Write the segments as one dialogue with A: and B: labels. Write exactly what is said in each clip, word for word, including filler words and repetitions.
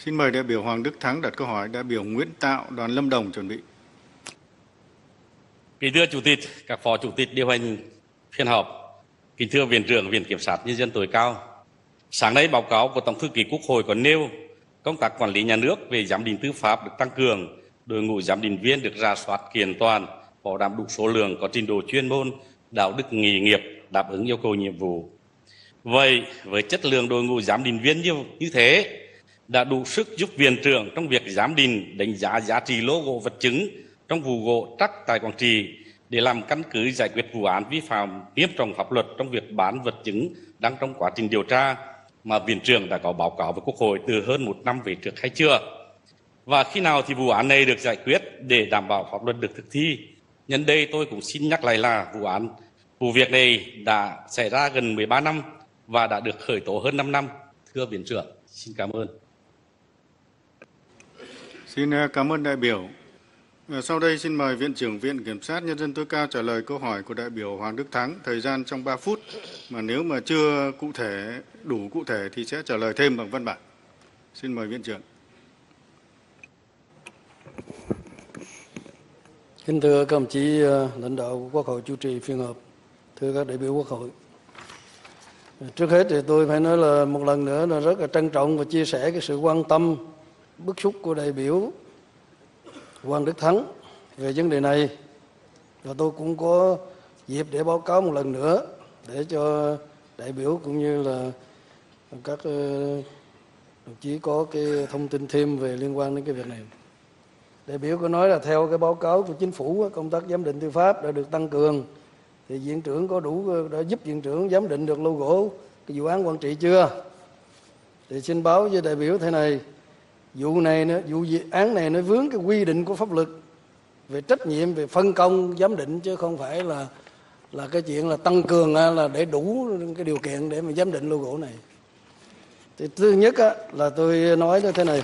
A: Xin mời đại biểu Hoàng Đức Thắng đặt câu hỏi. Đại biểu Nguyễn Tạo, đoàn Lâm Đồng chuẩn bị.
B: Kính thưa Chủ tịch, các phó chủ tịch điều hành phiên họp, kính thưa Viện trưởng Viện Kiểm sát Nhân dân tối cao. Sáng nay báo cáo của Tổng thư ký Quốc hội có nêu công tác quản lý nhà nước về giám định tư pháp được tăng cường, đội ngũ giám định viên được rà soát kiện toàn, bảo đảm đủ số lượng, có trình độ chuyên môn, đạo đức nghề nghiệp, đáp ứng yêu cầu nhiệm vụ. Vậy với chất lượng đội ngũ giám định viên như, như thế đã đủ sức giúp viện trưởng trong việc giám định đánh giá giá trị lô gỗ vật chứng trong vụ gỗ trắc tại Quảng Trị để làm căn cứ giải quyết vụ án vi phạm nghiêm trọng pháp luật trong việc bán vật chứng đang trong quá trình điều tra mà viện trưởng đã có báo cáo với Quốc hội từ hơn một năm về trước hay chưa? Và khi nào thì vụ án này được giải quyết để đảm bảo pháp luật được thực thi? Nhân đây tôi cũng xin nhắc lại là vụ án, vụ việc này đã xảy ra gần mười ba năm và đã được khởi tố hơn năm năm. Thưa viện trưởng, xin cảm ơn.
A: Xin cảm ơn đại biểu. Sau đây xin mời Viện trưởng Viện Kiểm sát Nhân dân tối cao trả lời câu hỏi của đại biểu Hoàng Đức Thắng, thời gian trong ba phút, mà nếu mà chưa cụ thể, đủ cụ thể thì sẽ trả lời thêm bằng văn bản. Xin mời Viện trưởng.
C: Kính thưa các đồng chí lãnh đạo Quốc hội chủ trì phiên họp, thưa các đại biểu Quốc hội. Trước hết thì tôi phải nói là một lần nữa là rất là trân trọng và chia sẻ cái sự quan tâm, bức xúc của đại biểu Hoàng Đức Thắng về vấn đề này. Và tôi cũng có dịp để báo cáo một lần nữa để cho đại biểu cũng như là các đồng chí có cái thông tin thêm về liên quan đến cái việc này. Đại biểu có nói là theo cái báo cáo của chính phủ, công tác giám định tư pháp đã được tăng cường. Thì viện trưởng có đủ đã giúp viện trưởng giám định được lô gỗ cái vụ án Quảng Trị chưa? Thì xin báo với đại biểu thế này, vụ này nữa, vụ án này nó vướng cái quy định của pháp luật về trách nhiệm, về phân công giám định, chứ không phải là là cái chuyện là tăng cường là để đủ cái điều kiện để mà giám định lô gỗ này. Thì thứ nhất á, là tôi nói như thế này,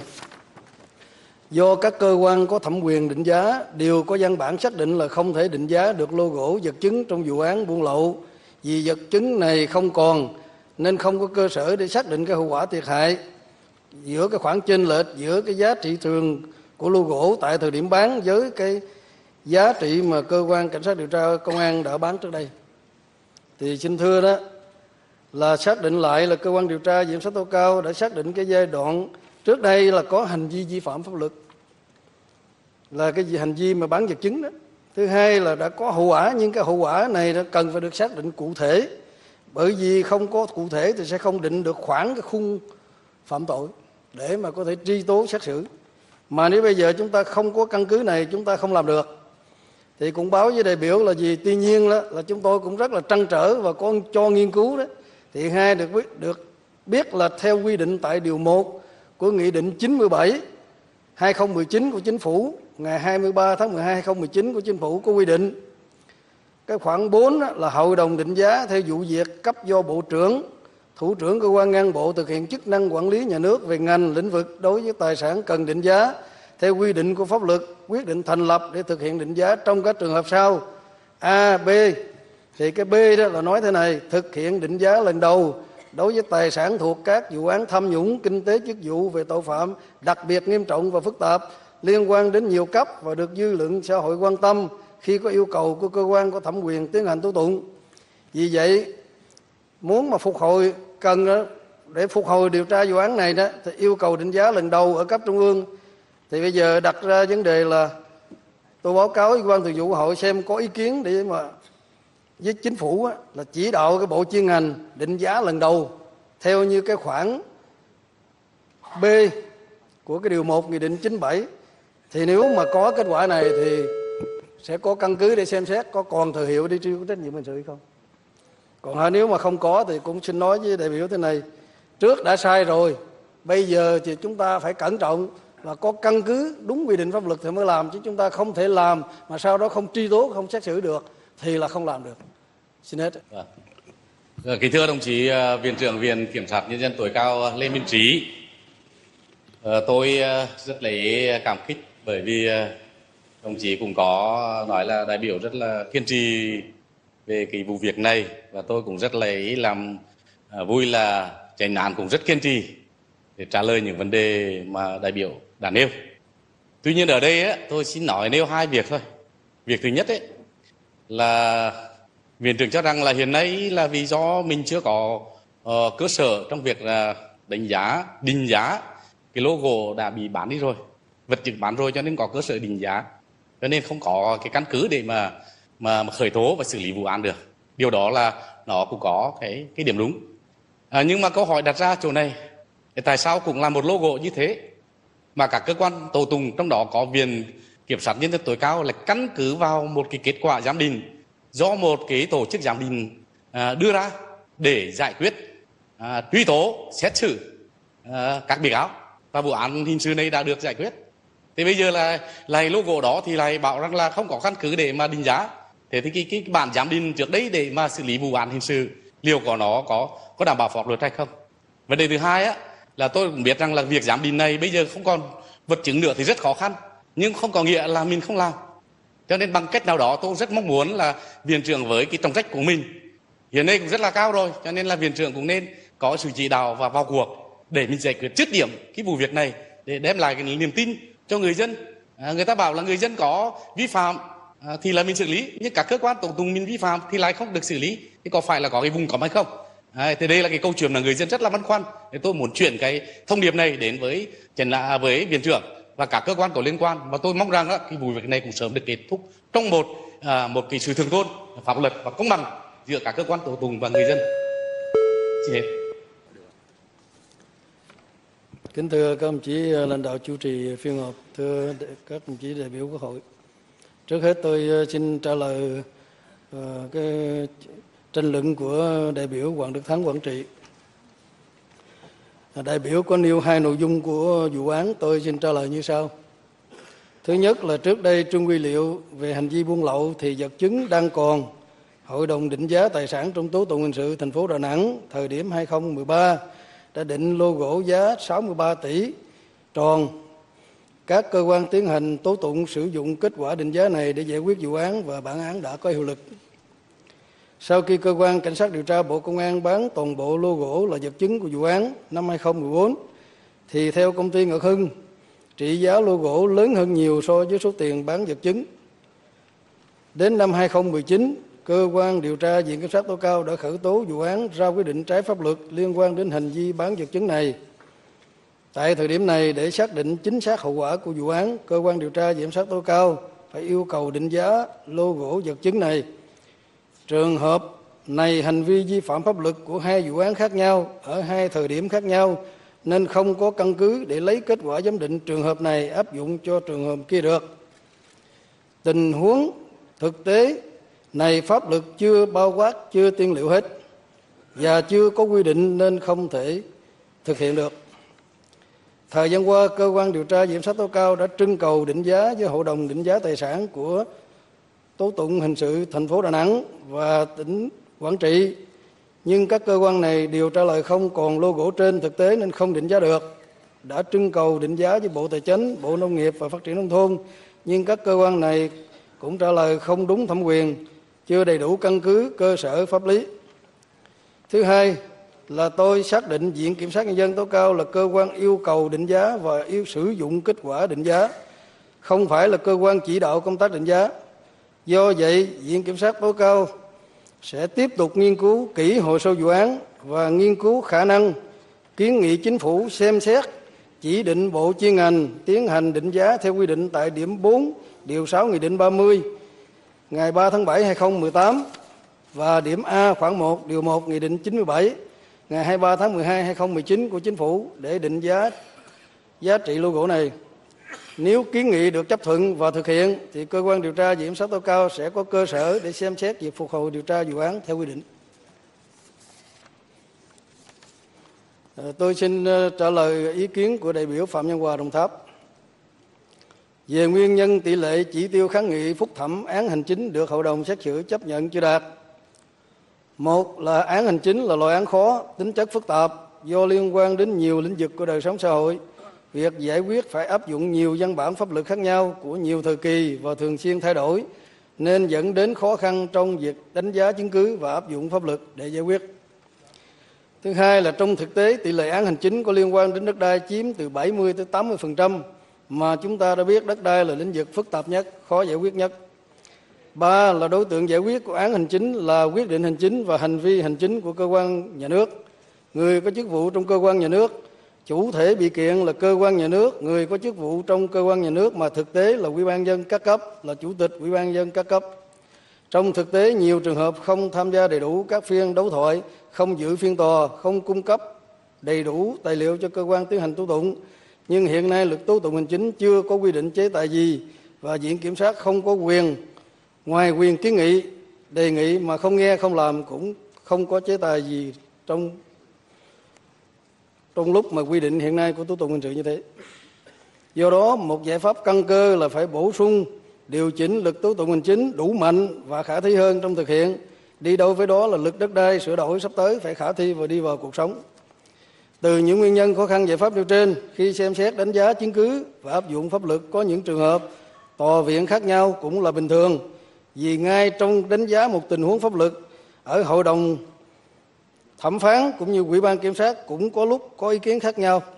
C: do các cơ quan có thẩm quyền định giá đều có văn bản xác định là không thể định giá được lô gỗ vật chứng trong vụ án buôn lậu, vì vật chứng này không còn nên không có cơ sở để xác định cái hậu quả thiệt hại giữa cái khoản chênh lệch giữa cái giá trị thường của lô gỗ tại thời điểm bán với cái giá trị mà cơ quan cảnh sát điều tra công an đã bán trước đây. Thì xin thưa đó là xác định lại là cơ quan điều tra viện sát tối cao đã xác định cái giai đoạn trước đây là có hành vi vi phạm pháp luật, là cái hành vi mà bán vật chứng đó. Thứ hai là đã có hậu quả, nhưng cái hậu quả này nó cần phải được xác định cụ thể, bởi vì không có cụ thể thì sẽ không định được khoảng cái khung phạm tội để mà có thể truy tố xét xử. Mà nếu bây giờ chúng ta không có căn cứ này, chúng ta không làm được. Thì cũng báo với đại biểu là gì? Tuy nhiên đó, là chúng tôi cũng rất là trăn trở và có cho nghiên cứu đó. Thì hai được biết, được biết là theo quy định tại điều một của Nghị định chín mươi bảy hai không một chín của Chính phủ ngày hai mươi ba tháng mười hai hai không một chín của Chính phủ có quy định cái khoản bốn là hội đồng định giá theo vụ việc cấp do Bộ trưởng, Thủ trưởng cơ quan ngang bộ thực hiện chức năng quản lý nhà nước về ngành lĩnh vực đối với tài sản cần định giá theo quy định của pháp luật, quyết định thành lập để thực hiện định giá trong các trường hợp sau. A, B. Thì cái B đó là nói thế này, thực hiện định giá lần đầu đối với tài sản thuộc các vụ án tham nhũng, kinh tế chức vụ về tội phạm đặc biệt nghiêm trọng và phức tạp liên quan đến nhiều cấp và được dư luận xã hội quan tâm khi có yêu cầu của cơ quan có thẩm quyền tiến hành tố tụng. Vì vậy, muốn mà phục hồi cần để phục hồi điều tra vụ án này đó thì yêu cầu định giá lần đầu ở cấp trung ương. Thì bây giờ đặt ra vấn đề là tôi báo cáo Ủy ban Thường vụ Quốc hội xem có ý kiến để mà với chính phủ á, là chỉ đạo cái bộ chuyên ngành định giá lần đầu theo như cái khoản B của cái điều một Nghị định chín mươi bảy. Thì nếu mà có kết quả này thì sẽ có căn cứ để xem xét có còn thời hiệu để truy cứu trách nhiệm hình sự hay không. Còn nếu mà không có thì cũng xin nói với đại biểu thế này, trước đã sai rồi, bây giờ thì chúng ta phải cẩn trọng và có căn cứ đúng quy định pháp luật thì mới làm, chứ chúng ta không thể làm mà sau đó không truy tố, không xét xử được thì là không làm được. Xin hết.
B: Vâng. Kính thưa đồng chí Viện trưởng Viện Kiểm sát Nhân dân tối cao Lê Minh Trí, tôi rất lấy cảm kích bởi vì đồng chí cũng có nói là đại biểu rất là kiên trì về cái vụ việc này, và tôi cũng rất lấy làm vui là chánh án cũng rất kiên trì để trả lời những vấn đề mà đại biểu đã nêu. Tuy nhiên ở đây á, tôi xin nói nêu hai việc thôi. Việc thứ nhất ấy, là viện trưởng cho rằng là hiện nay là vì do mình chưa có uh, cơ sở trong việc là đánh giá, định giá cái logo đã bị bán đi rồi, vật chứng bán rồi, cho nên có cơ sở định giá, cho nên không có cái căn cứ để mà mà, mà khởi tố và xử lý vụ án được. Điều đó là nó cũng có cái cái điểm đúng. À, nhưng mà câu hỏi đặt ra chỗ này, tại sao cũng là một logo như thế mà các cơ quan tố tụng, trong đó có Viện Kiểm sát Nhân dân tối cao, lại căn cứ vào một cái kết quả giám định do một cái tổ chức giám định à, đưa ra để giải quyết à, truy tố xét xử à, các bị cáo, và vụ án hình sự này đã được giải quyết. Thì bây giờ là lại logo đó thì lại bảo rằng là không có căn cứ để mà định giá. Thế thì cái, cái bản giám định trước đấy để mà xử lý vụ án hình sự liệu có nó có có đảm bảo pháp luật hay không? Vấn đề thứ hai á, là tôi cũng biết rằng là việc giám định này bây giờ không còn vật chứng nữa thì rất khó khăn, nhưng không có nghĩa là mình không làm. Cho nên bằng cách nào đó tôi rất mong muốn là viện trưởng với cái trọng trách của mình hiện nay cũng rất là cao rồi, cho nên là viện trưởng cũng nên có sự chỉ đạo và vào cuộc để mình giải quyết dứt điểm cái vụ việc này, để đem lại cái niềm tin cho người dân. À, người ta bảo là người dân có vi phạm à, thì là mình xử lý, nhưng các cơ quan tố tụng mình vi phạm thì lại không được xử lý, thì có phải là có cái vùng cấm hay không? À, thì đây là cái câu chuyện là người dân rất là băn khoăn. Thì tôi muốn chuyển cái thông điệp này đến với trần là với viện trưởng và các cơ quan có liên quan, và tôi mong rằng đó, cái vụ việc này cũng sớm được kết thúc trong một à, một cái sự thượng tôn pháp luật và công bằng giữa các cơ quan tố tụng và người dân. Xin hết.
C: Kính thưa các đồng chí lãnh đạo chủ trì phiên họp, thưa các đồng chí đại biểu Quốc hội. Trước hết tôi xin trả lời uh, cái tranh luận của đại biểu Hoàng Đức Thắng, Quảng Trị. Đại biểu có nêu hai nội dung của vụ án, tôi xin trả lời như sau. Thứ nhất là trước đây trương quy liệu về hành vi buôn lậu thì vật chứng đang còn Hội đồng định giá tài sản trong tố tụng hình sự thành phố Đà Nẵng thời điểm hai không một ba đã định lô gỗ giá sáu mươi ba tỷ tròn. Các cơ quan tiến hành tố tụng sử dụng kết quả định giá này để giải quyết vụ án và bản án đã có hiệu lực. Sau khi cơ quan cảnh sát điều tra Bộ Công an bán toàn bộ lô gỗ là vật chứng của vụ án năm hai không một bốn, thì theo công ty Ngọc Hưng, trị giá lô gỗ lớn hơn nhiều so với số tiền bán vật chứng. Đến năm hai không một chín, cơ quan điều tra Viện Kiểm sát tối cao đã khởi tố vụ án ra quyết định trái pháp luật liên quan đến hành vi bán vật chứng này. Tại thời điểm này, để xác định chính xác hậu quả của vụ án, cơ quan điều tra Viện Kiểm sát tối cao phải yêu cầu định giá lô gỗ vật chứng này. Trường hợp này hành vi vi phạm pháp luật của hai vụ án khác nhau ở hai thời điểm khác nhau, nên không có căn cứ để lấy kết quả giám định trường hợp này áp dụng cho trường hợp kia được. Tình huống thực tế này pháp luật chưa bao quát, chưa tiên liệu hết và chưa có quy định nên không thể thực hiện được. Thời gian qua, cơ quan điều tra Viện Kiểm sát tối cao đã trưng cầu định giá với Hội đồng định giá tài sản của tố tụng hình sự thành phố Đà Nẵng và tỉnh Quảng Trị, nhưng các cơ quan này đều trả lời không còn lô gỗ trên thực tế nên không định giá được. Đã trưng cầu định giá với Bộ Tài chính, Bộ Nông nghiệp và Phát triển Nông thôn, nhưng các cơ quan này cũng trả lời không đúng thẩm quyền, chưa đầy đủ căn cứ cơ sở pháp lý. Thứ hai là tôi xác định Viện Kiểm sát Nhân dân tối cao là cơ quan yêu cầu định giá và yêu sử dụng kết quả định giá, không phải là cơ quan chỉ đạo công tác định giá. Do vậy, Viện Kiểm sát tối cao sẽ tiếp tục nghiên cứu kỹ hồ sơ vụ án và nghiên cứu khả năng kiến nghị chính phủ xem xét chỉ định bộ chuyên ngành tiến hành định giá theo quy định tại điểm bốn điều sáu Nghị định ba mươi ngày ba tháng bảy năm hai không một tám và điểm A khoảng một điều một Nghị định chín mươi bảy ngày hai mươi ba tháng mười hai năm hai không một chín của Chính phủ để định giá giá trị lô gỗ này. Nếu kiến nghị được chấp thuận và thực hiện thì cơ quan điều tra Viện Kiểm sát tối cao sẽ có cơ sở để xem xét việc phục hồi điều tra vụ án theo quy định. Tôi xin trả lời ý kiến của đại biểu Phạm Nhân Hòa, Đồng Tháp. Về nguyên nhân tỷ lệ chỉ tiêu kháng nghị phúc thẩm án hành chính được Hội đồng xét xử chấp nhận chưa đạt. Một là án hành chính là loại án khó, tính chất phức tạp do liên quan đến nhiều lĩnh vực của đời sống xã hội. Việc giải quyết phải áp dụng nhiều văn bản pháp luật khác nhau của nhiều thời kỳ và thường xuyên thay đổi, nên dẫn đến khó khăn trong việc đánh giá chứng cứ và áp dụng pháp luật để giải quyết. Thứ Thứ hai là trong thực tế tỷ lệ án hành chính có liên quan đến đất đai chiếm từ bảy mươi tới tám mươi phần trăm, mà chúng ta đã biết đất đai là lĩnh vực phức tạp nhất, khó giải quyết nhất. Ba là đối tượng giải quyết của án hành chính là quyết định hành chính và hành vi hành chính của cơ quan nhà nước, người có chức vụ trong cơ quan nhà nước. Chủ thể bị kiện là cơ quan nhà nước, người có chức vụ trong cơ quan nhà nước mà thực tế là Ủy ban nhân dân các cấp, là Chủ tịch Ủy ban nhân dân các cấp. Trong thực tế, nhiều trường hợp không tham gia đầy đủ các phiên đấu thoại, không dự phiên tòa, không cung cấp đầy đủ tài liệu cho cơ quan tiến hành tố tụng. Nhưng hiện nay luật tố tụng hành chính chưa có quy định chế tài gì và Viện Kiểm sát không có quyền, ngoài quyền kiến nghị, đề nghị mà không nghe không làm cũng không có chế tài gì trong trong lúc mà quy định hiện nay của tố tụng hình sự như thế. Do đó, một giải pháp căn cơ là phải bổ sung, điều chỉnh luật tố tụng hành chính đủ mạnh và khả thi hơn trong thực hiện. Đi đâu với đó là luật đất đai sửa đổi sắp tới phải khả thi và đi vào cuộc sống. Từ những nguyên nhân khó khăn giải pháp nêu trên, khi xem xét đánh giá chứng cứ và áp dụng pháp luật có những trường hợp tòa viện khác nhau cũng là bình thường. Vì ngay trong đánh giá một tình huống pháp luật, ở hội đồng thẩm phán cũng như Ủy ban Kiểm sát cũng có lúc có ý kiến khác nhau.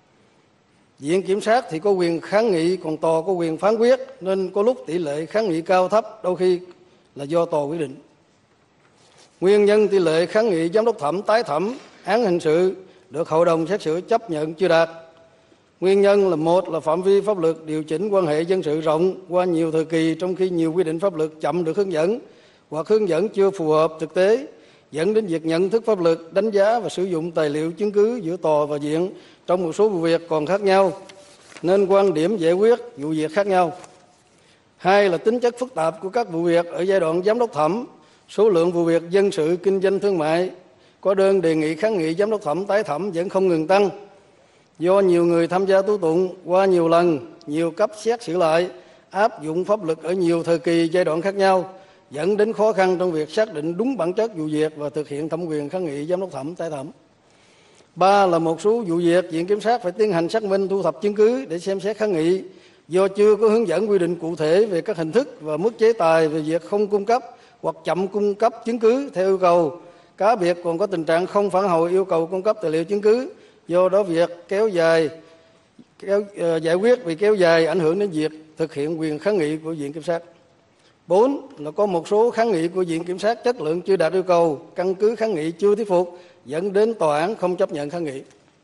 C: Viện Kiểm sát thì có quyền kháng nghị, còn tòa có quyền phán quyết, nên có lúc tỷ lệ kháng nghị cao thấp, đôi khi là do tòa quyết định. Nguyên nhân tỷ lệ kháng nghị giám đốc thẩm tái thẩm án hình sự được hội đồng xét xử chấp nhận chưa đạt. Nguyên nhân là một là phạm vi pháp luật điều chỉnh quan hệ dân sự rộng qua nhiều thời kỳ, trong khi nhiều quy định pháp luật chậm được hướng dẫn hoặc hướng dẫn chưa phù hợp thực tế, dẫn đến việc nhận thức pháp luật, đánh giá và sử dụng tài liệu chứng cứ giữa tòa và viện trong một số vụ việc còn khác nhau, nên quan điểm giải quyết vụ việc khác nhau. Hai là tính chất phức tạp của các vụ việc ở giai đoạn giám đốc thẩm, số lượng vụ việc dân sự, kinh doanh, thương mại có đơn đề nghị kháng nghị giám đốc thẩm tái thẩm vẫn không ngừng tăng. Do nhiều người tham gia tố tụng qua nhiều lần, nhiều cấp xét xử lại, áp dụng pháp luật ở nhiều thời kỳ giai đoạn khác nhau, dẫn đến khó khăn trong việc xác định đúng bản chất vụ việc và thực hiện thẩm quyền kháng nghị giám đốc thẩm tái thẩm. Ba là một số vụ việc Viện Kiểm sát phải tiến hành xác minh, thu thập chứng cứ để xem xét kháng nghị. Do chưa có hướng dẫn quy định cụ thể về các hình thức và mức chế tài về việc không cung cấp hoặc chậm cung cấp chứng cứ theo yêu cầu, cá biệt còn có tình trạng không phản hồi yêu cầu cung cấp tài liệu chứng cứ. Do đó việc kéo dài kéo, uh, giải quyết bị kéo dài ảnh hưởng đến việc thực hiện quyền kháng nghị của Viện Kiểm sát. Bốn là có một số kháng nghị của Viện Kiểm sát chất lượng chưa đạt yêu cầu, căn cứ kháng nghị chưa thuyết phục, dẫn đến tòa án không chấp nhận kháng nghị.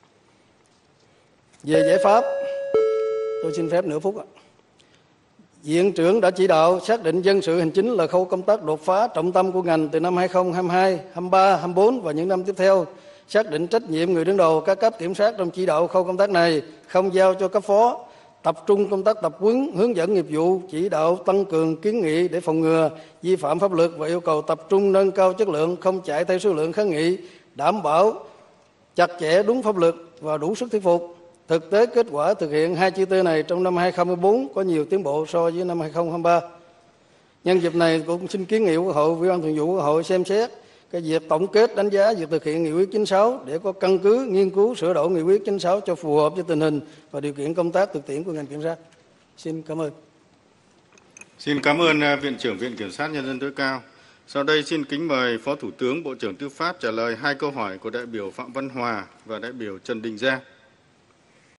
C: Về giải pháp, tôi xin phép nửa phút ạ. Viện trưởng đã chỉ đạo xác định dân sự hành chính là khâu công tác đột phá trọng tâm của ngành từ năm hai không hai hai, hai mươi ba, hai mươi bốn và những năm tiếp theo. Xác định trách nhiệm người đứng đầu các cấp kiểm sát trong chỉ đạo khâu công tác này, không giao cho cấp phó. Tập trung công tác tập huấn, hướng dẫn nghiệp vụ, chỉ đạo tăng cường kiến nghị để phòng ngừa vi phạm pháp luật và yêu cầu tập trung nâng cao chất lượng, không chạy theo số lượng kháng nghị, đảm bảo chặt chẽ đúng pháp luật và đủ sức thuyết phục. Thực tế kết quả thực hiện hai chi tiêu này trong năm hai không hai bốn có nhiều tiến bộ so với năm hai không hai ba. Nhân dịp này cũng xin kiến nghị Quốc hội, Ủy ban Thường vụ Quốc hội xem xét cái việc tổng kết đánh giá việc thực hiện nghị quyết chín mươi sáu để có căn cứ nghiên cứu sửa đổi nghị quyết chín mươi sáu cho phù hợp với tình hình và điều kiện công tác thực tiễn của ngành kiểm sát. Xin cảm ơn.
A: Xin cảm ơn Viện trưởng Viện Kiểm sát Nhân dân tối cao. Sau đây xin kính mời Phó Thủ tướng Bộ trưởng Tư pháp trả lời hai câu hỏi của đại biểu Phạm Văn Hòa và đại biểu Trần Đình Giang.